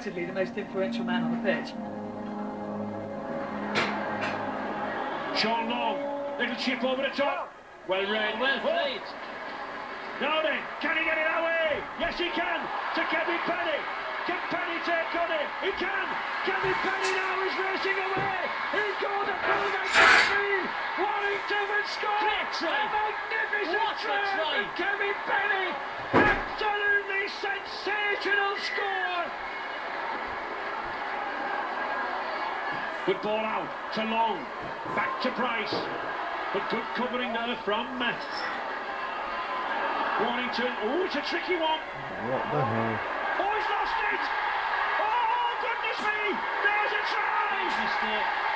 undoubtedly the most influential man on the pitch. Sean Long, little chip over the top. Well read. Well played. Now then, can he get it away? Yes, he can. To Kevin Penny. Can Penny take on it? He can. Kevin Penny now is racing away. He goes at goal against Warrington and scores. Great try. A magnificent What a try try. from Kevin Penny. Absolutely sensational score. Good ball out to Long. Back to Price. But good covering there from Warrington. Oh, it's a tricky one. What the hell? Oh, he's lost it! Oh, goodness me! There's a try! Mistake.